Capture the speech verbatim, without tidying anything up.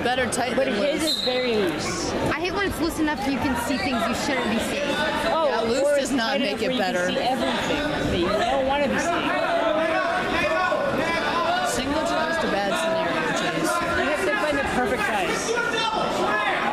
better tight But than his loose. is very loose. I hate when it's loose enough you can see things you shouldn't be seeing. Oh, Yeah, loose or does it's not tight make enough it where better. You can see everything that you don't want to be seeing. Singleton is just a bad scenario, Chase. You have to find the perfect size.